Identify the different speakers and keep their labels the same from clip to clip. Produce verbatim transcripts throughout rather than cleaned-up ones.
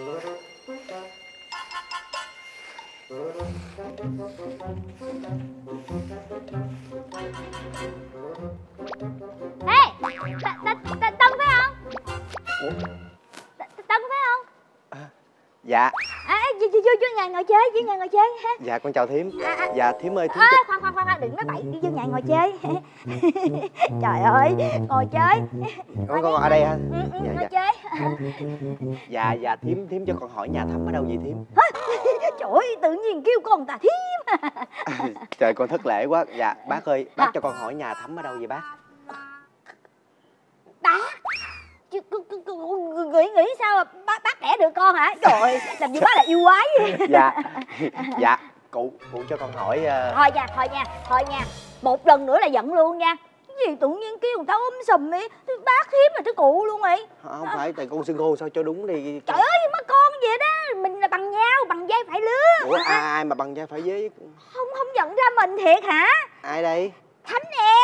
Speaker 1: Ê, Tân phải không? Tân phải không?
Speaker 2: Dạ.
Speaker 1: À, vô, vô, vô nhà ngồi chơi, vô nhà ngồi chơi ha.
Speaker 2: Dạ con chào thím. À, à. Dạ thím ơi, thím
Speaker 1: à, khoan khoan khoan đừng nói bậy, đi vô nhà ngồi chơi. Trời ơi, ngồi chơi.
Speaker 2: Con con ở đây hả?
Speaker 1: Ừ, ừ,
Speaker 2: dạ,
Speaker 1: ngồi
Speaker 2: dạ.
Speaker 1: chơi.
Speaker 2: Dạ dạ thím thím cho con hỏi nhà Thắm ở đâu vậy thím?
Speaker 1: Trời ơi, tự nhiên kêu con ta thím.
Speaker 2: À, trời con thất lễ quá. Dạ bác ơi, bác à. cho con hỏi nhà Thắm ở đâu vậy bác?
Speaker 1: Bác chứ nghĩ nghĩ sao mà bác bác đẻ được con hả? Trời, làm gì bác là yêu quái vậy?
Speaker 2: Dạ dạ cụ cụ cho con hỏi uh...
Speaker 1: thôi nha thôi nha thôi nha một lần nữa là giận luôn nha. Cái gì tự nhiên kêu người ta ốm sùm đi, bác thím là cái cụ luôn vậy.
Speaker 2: Không à. Phải tại con xưng hô sao cho đúng đi.
Speaker 1: Trời ơi mất con vậy đó, mình là bằng nhau, bằng vai phải lứa.
Speaker 2: Ủa ai, ai mà bằng vai phải với?
Speaker 1: Không không nhận ra mình thiệt hả?
Speaker 2: Ai đây?
Speaker 1: Thắm nè.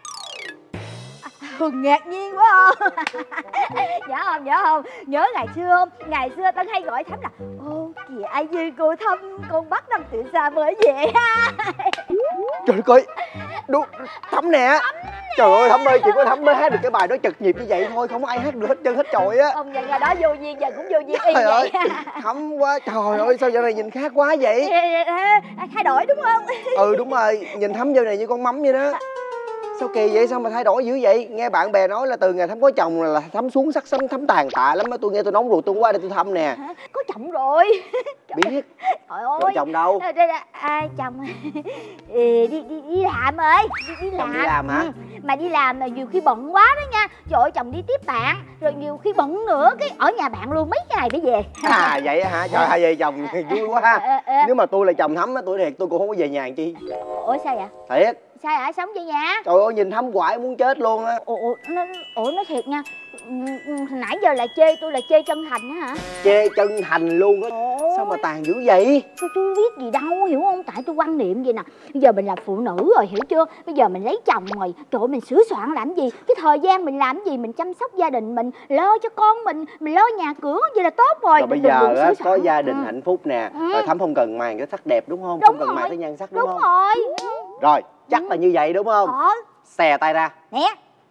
Speaker 1: Hường ngạc nhiên quá không? Nhớ không nhớ không nhớ ngày xưa không? Ngày xưa Tân hay gọi Thắm là ô kìa ai như cô Thắm, con bắt năm từ xa mới về ha.
Speaker 2: Trời ơi đúng Thắm nè. Trời ơi Thắm ơi, chỉ có Thắm mới hát được cái bài đó chật nhịp như vậy thôi, không có ai hát được hết chân hết trọi á.
Speaker 1: Ông nhận ra đó vô duyên, giờ cũng vô duyên y
Speaker 2: trời
Speaker 1: vậy.
Speaker 2: Ơi, Thắm quá. Trời ơi sao giờ này nhìn khác quá vậy?
Speaker 1: Thay đổi đúng không?
Speaker 2: Ừ đúng rồi, nhìn Thắm giờ này như con mắm vậy đó. Sao kỳ vậy, sao mà thay đổi dữ vậy? Nghe bạn bè nói là từ ngày Thắm có chồng là Thắm xuống sắc xanh, Thắm tàn tạ lắm á. Tôi nghe tôi nóng ruột tôi qua đây tôi thăm nè.
Speaker 1: Hả? Có chồng rồi.
Speaker 2: Biết.
Speaker 1: Trời ơi.
Speaker 2: Rồi chồng đâu?
Speaker 1: À, chồng đi đi đi làm ơi, đi, đi làm.
Speaker 2: Chồng đi làm hả?
Speaker 1: Ừ. Mà đi làm là nhiều khi bận quá đó nha. Trời ơi, chồng đi tiếp bạn, rồi nhiều khi bận nữa cái ở nhà bạn luôn mấy ngày mới về.
Speaker 2: À vậy hả? Trời ơi vậy chồng vui quá ha. Nếu mà tôi là chồng Thắm á, tôi thiệt tôi cũng không có về nhà làm chi.
Speaker 1: Ủa sao vậy?
Speaker 2: Thiệt.
Speaker 1: Sao hả? Sống về nhà?
Speaker 2: Trời ơi nhìn Thắm hoài muốn chết luôn á.
Speaker 1: Ủa nó ủa nó thiệt nha. Nãy giờ là chê tôi là chê chân thành á hả?
Speaker 2: Chê chân thành luôn á. Sao mà tàn dữ vậy?
Speaker 1: Tôi tôi biết gì đâu, hiểu không? Tại tôi quan niệm vậy nè. Bây giờ mình là phụ nữ rồi, hiểu chưa? Bây giờ mình lấy chồng rồi, trời ơi, mình sửa soạn làm gì? Cái thời gian mình làm gì? Mình chăm sóc gia đình mình, lo cho con mình, mình lo nhà cửa, vậy là tốt rồi.
Speaker 2: Rồi bây giờ á, có gia đình
Speaker 1: ừ.
Speaker 2: hạnh phúc nè.
Speaker 1: Ừ.
Speaker 2: Rồi Thắm không cần màng cái sắc đẹp đúng không?
Speaker 1: Đúng
Speaker 2: Không cần
Speaker 1: rồi.
Speaker 2: màng cái nhan sắc đúng,
Speaker 1: đúng
Speaker 2: không?
Speaker 1: rồi.
Speaker 2: Rồi chắc ừ. là như vậy đúng không?
Speaker 1: Ờ.
Speaker 2: Xè tay ra.
Speaker 1: Nè.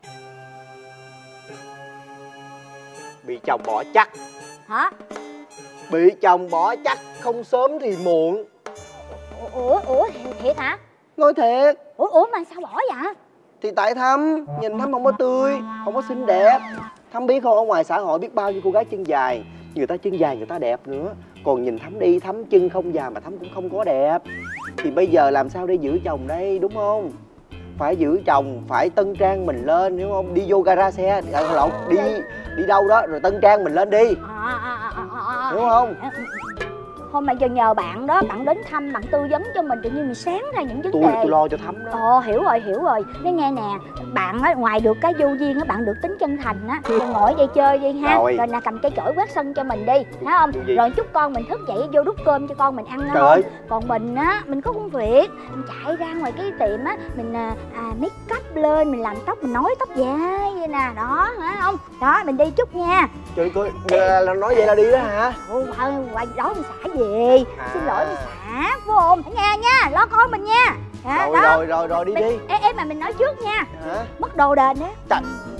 Speaker 2: Bị chồng bỏ chắc.
Speaker 1: Hả?
Speaker 2: Bị chồng bỏ chắc, không sớm thì muộn.
Speaker 1: Ủa ủa thiệt hả?
Speaker 2: Nói thiệt.
Speaker 1: Ủa ủa mà sao bỏ vậy?
Speaker 2: Thì tại Thắm nhìn Thắm không có tươi, không có xinh đẹp. Thắm biết không, ở ngoài xã hội biết bao nhiêu cô gái chân dài, người ta chân dài người ta đẹp nữa. Còn nhìn Thắm đi, Thắm chân không dài mà Thắm cũng không có đẹp. Thì bây giờ làm sao để giữ chồng đây đúng không? Phải giữ chồng, phải tân trang mình lên hiểu không? Đi vô gara xe, à, lộn, đi đi đâu đó rồi tân trang mình lên đi.
Speaker 1: À, à, à, à, à.
Speaker 2: Hiểu không?
Speaker 1: Thôi mà giờ nhờ bạn đó, bạn đến thăm, bạn tư vấn cho mình tự nhiên mình sáng ra những vấn
Speaker 2: tôi,
Speaker 1: đề.
Speaker 2: Tôi lo cho Thắm đó.
Speaker 1: Ồ hiểu rồi, hiểu rồi. Nói nghe nè, bạn á, ngoài được cái vô duyên á, bạn được tính chân thành á. Rồi ngồi đây chơi đi ha. Rồi, rồi nè cầm cây chổi quét sân cho mình đi, thấy không? Rồi chút con mình thức dậy vô đút cơm cho con mình ăn ngon. Ơi. Còn mình á, mình có công việc, mình chạy ra ngoài cái tiệm á, mình à, make up lên, mình làm tóc, mình nói tóc dài vậy nè, đó, thấy không? Đó, mình đi chút nha.
Speaker 2: Trời ơi, là nói vậy là đi đó hả?
Speaker 1: Ồ, qua đó mình xả về. À. Xin lỗi mình xả, vô ôm. Ở nhà nha, lo con mình nha. À,
Speaker 2: rồi,
Speaker 1: đó.
Speaker 2: rồi, rồi, rồi, đi
Speaker 1: mình,
Speaker 2: đi.
Speaker 1: Ê, ê, mà mình nói trước nha.
Speaker 2: Hả?
Speaker 1: Mất đồ đền á.
Speaker 2: Trời.